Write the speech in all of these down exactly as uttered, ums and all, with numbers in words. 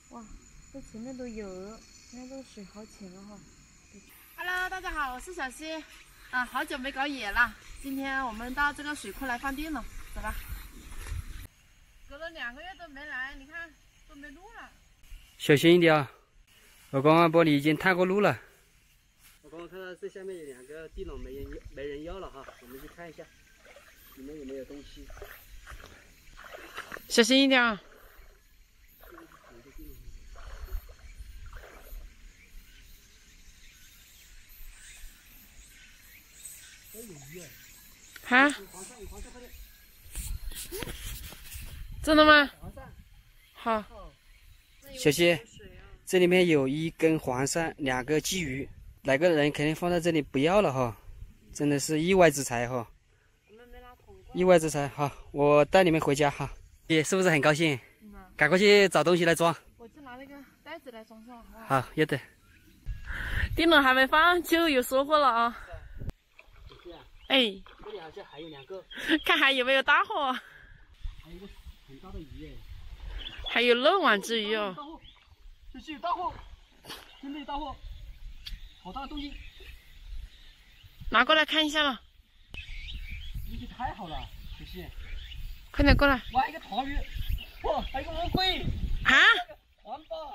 哇，这前面都有鹅，现在这个水好浅了哈。Hello， 大家好，我是小溪。啊，好久没搞野了，今天我们到这个水库来放电了，走吧。隔了两个月都没来，你看都没路了。 小心一点啊！我刚刚玻璃已经探过路了。我刚刚看到这下面有两个地垄没人没人要了哈，我们去看一下里面有没有东西。 小心一点啊！啊？真的吗？好。 小溪，这里面有一根黄鳝，两个鲫鱼，哪个人肯定放在这里不要了哈，真的是意外之财哈。意外之财，好，我带你们回家哈。你是不是很高兴？嗯、赶快去找东西来装。 我去拿那个袋子来装上，好不好？ 好，要得。 电笼还没放就有收获了啊！哎， 这里好像还有两个， 看还有没有大货。 还有一个很大的鱼耶， 还有漏网之鱼哦。 这是有大货，真的有大货，好大的东西。 拿过来看一下了。 运气太好了，小溪。 快点过来！ 哇，一个塘鱼，哇，还有个乌龟。 啊？ 王八。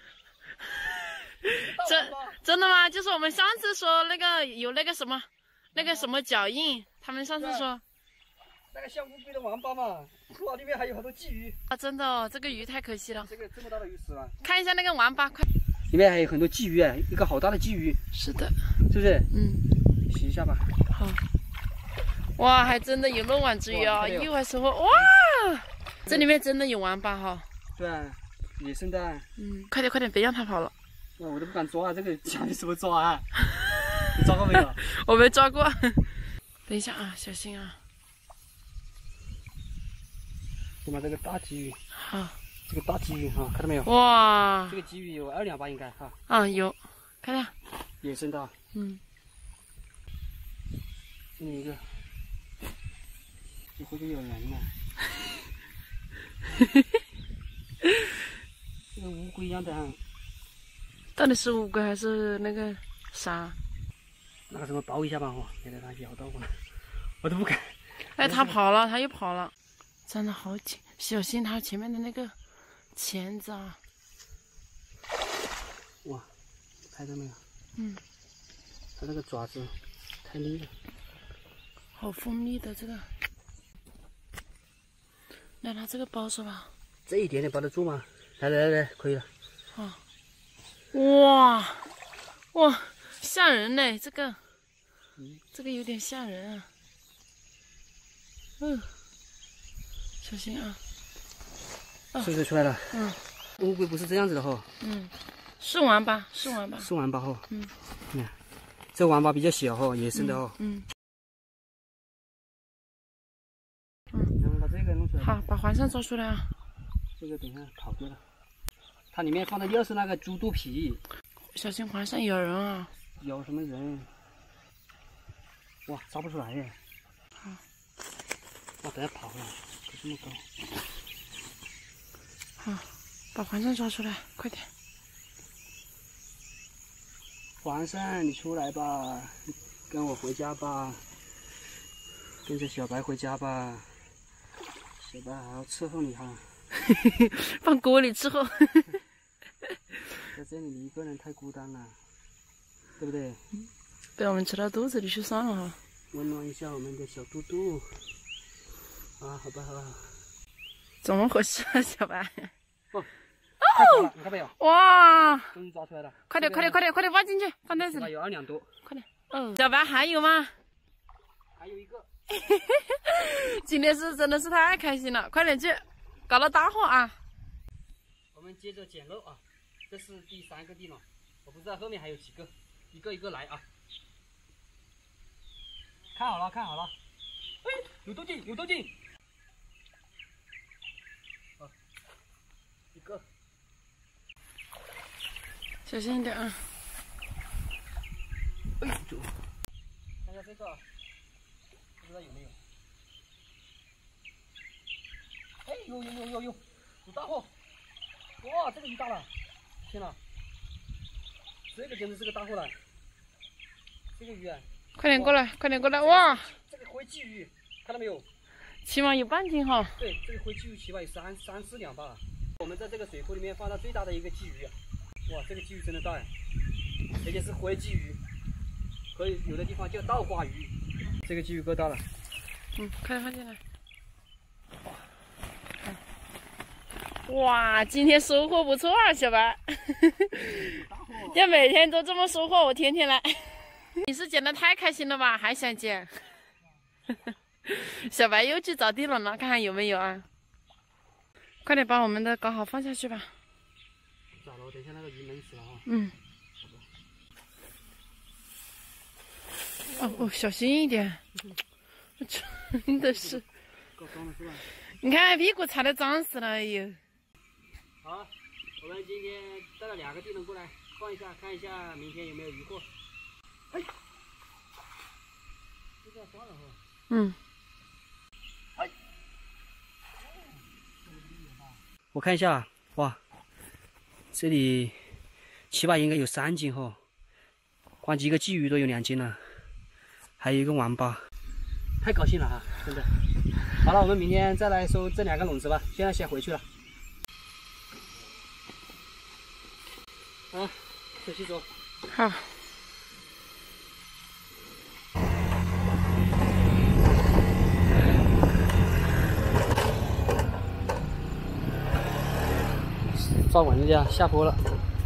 真真的吗？就是我们上次说那个有那个什么。那个什么脚印，他们上次说， 那个像乌龟的王八嘛，哇，里面还有好多鲫鱼啊！真的哦，这个鱼太可惜了。 这个这么大的鱼死了。 看一下那个王八，快！ 里面还有很多鲫鱼啊，一个好大的鲫鱼。 是的， 是不是？ 嗯。 洗一下吧。 好。哇，还真的有漏网之鱼哦，意外收获哇！这里面真的有王八哈。 对啊，野生的。 嗯，快点快点，别让它跑了。 哇，我都不敢抓啊，这个家里怎么抓啊？你抓过没有？ 我没抓过。等一下啊，小心啊！ 先把这个大鲫鱼。 好。 这个大鲫鱼哈，看到没有？ 哇！ 这个鲫鱼有二两吧，应该哈。 啊，有，看看。 野生的。 嗯。 这里一个。这会不会有人呢？这个乌龟一样的哈。 到底是乌龟还是那个啥？ 那个什么包一下吧，我给它咬到我了，我都不敢。 哎，它跑了，它又跑了，真的好紧，小心它前面的那个钳子啊！ 哇，拍到没有？ 嗯。 它那个爪子太利了， 好锋利的这个。来拿这个包着吧。 这一点点包得住吗？来来来来，可以了。 啊！哇哇，吓人嘞！这个，嗯，这个有点吓人啊。嗯，小心啊！ 是不是出来了？ 嗯。 乌龟不是这样子的哈。 嗯，是王八，是王八。 是王八哈。 嗯。 你看，这王八比较小哈，野生的哦。 嗯。 嗯。然后把这个弄出来。 好，把黄鳝抓出来啊。 这个等一下跑掉了。它里面放的又是那个猪肚皮， 小心黄鳝咬人啊！ 有什么人？哇，抓不出来耶！ 好， 哇，等下跑了，可这么高。 好，把黄鳝抓出来，快点！ 黄鳝，你出来吧，跟我回家吧，跟着小白回家吧，小白还要伺候你哈。 放锅里伺候。 在这里你一个人太孤单了，对不对？ 被我们吃到肚子里去算了哈。 温暖一下我们的小肚肚。啊，好吧，好吧。 怎么回事啊，小白？ 哦，太高了，你看没有？ 哇！ 终于抓出来了！ 快点，快点，快点，快点放进去，放袋子里。 有二两多。 快点。嗯。小白还有吗？ 还有一个。 今天是真的是太开心了，快点去搞到大货啊！ 我们接着捡漏啊。这是第三个地垄，我不知道后面还有几个，一个一个来啊！看好了，看好了，哎，有动静，有动静！啊，一个， 小心一点啊！ 哎呦，看一下这个，不知道有没有？哎，有有有有有，有大货！ 哇，这个鱼大了！天哪，这个简直是个大货了！这个鱼啊！ 快点过来，快点过来！哇， 这个灰鲫鱼，看到没有？ 起码有半斤哈。 对，这个灰鲫鱼起码有三三四两吧。我们在这个水库里面放到最大的一个鲫鱼，哇，这个鲫鱼真的大，而且是灰鲫鱼，和有的地方叫稻花鱼。这个鲫鱼够大了。 嗯，快点放进来。哇，今天收获不错啊，小白。要每天都这么收获，我天天来。你是捡的太开心了吧？还想捡？小白又去找地笼了，看看有没有啊？快点把我们的搞好放下去吧。 找了，等一下那个鱼闷死了啊。 嗯。哦哦，小心一点。真的是。 够脏了是吧？ 你看屁股踩的脏死了，哎呦。 好，我们今天带了两个地笼过来放一下，看一下明天有没有鱼货。哎，这个算了哈。 嗯。 哎。我看一下，哇，这里起码应该有三斤哈，光几个鲫鱼都有两斤了，还有一个王八，太高兴了哈，真的。好了，我们明天再来收这两个笼子吧，现在先回去了。啊，小西走。 好。抓稳一点，下坡了。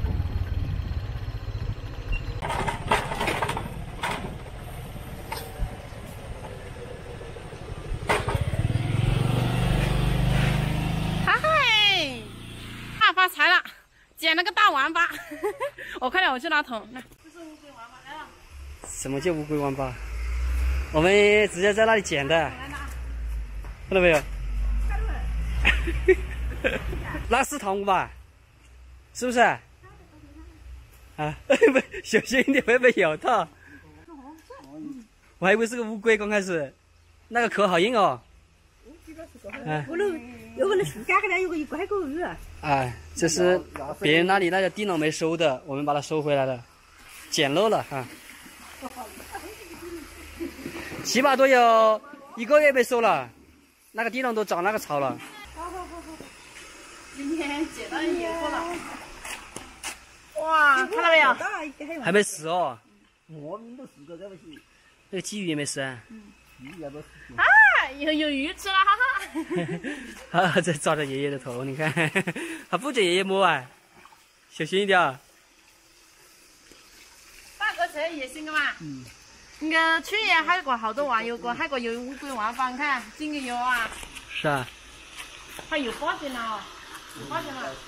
嗨，大发财了！捡了个大王八。我快点，我去拿桶。来，这是乌龟王八，来了。 什么叫乌龟王八？我们直接在那里捡的。看到没有？看到了。那是塘乌吧？是不是？啊，不，小心一点，会被咬到。我还以为是个乌龟，刚开始，那个壳好硬哦。 啊，我那有个那树干上有个一乖狗鱼。 啊，这是别人那里那个地笼没收的，我们把它收回来了，捡漏了哈。起码都有一个月没收了，那个地笼都长那个草了。 好好好好，今天捡到野货了。哇，看到没有？ 还没死哦。 我们都死个这不行。 那个鲫鱼也没死啊。 嗯。鱼也没死。 啊，有有鱼吃了，哈哈。啊，在抓着爷爷的头，你看，还不准爷爷摸啊，小心一点。 大哥这也行个嘛。 嗯。 那个去年还过好多网友过，还过有乌龟王八，看今个有啊。 是啊。 还有八斤了哦，八斤了。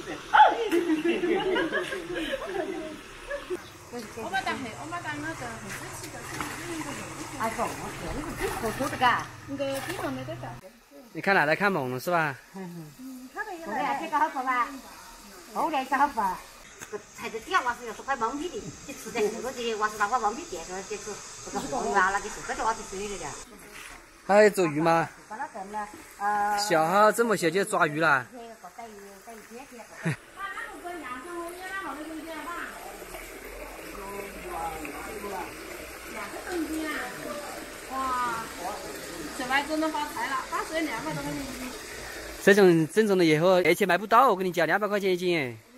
我把它黑，我把它那个黑色起的。 哎，说我说你是真抠抠的嘎。 那个地方没得干。 你看哪来看猛了是吧？ 嗯，后来这个好吃吧？后来是好吃。菜在底下娃是要是块毛米的，你吃点这个的，娃是拿块毛米垫着，就是这个红啊，那个是这个娃是水的的。 还有做鱼吗？ 把它炖了，呃。 小哈这么小就抓鱼了。 哇，小白真的发财了，八十两百多块钱一斤。 这种正宗的野货，而且买不到，我跟你讲，两百块钱一斤哎。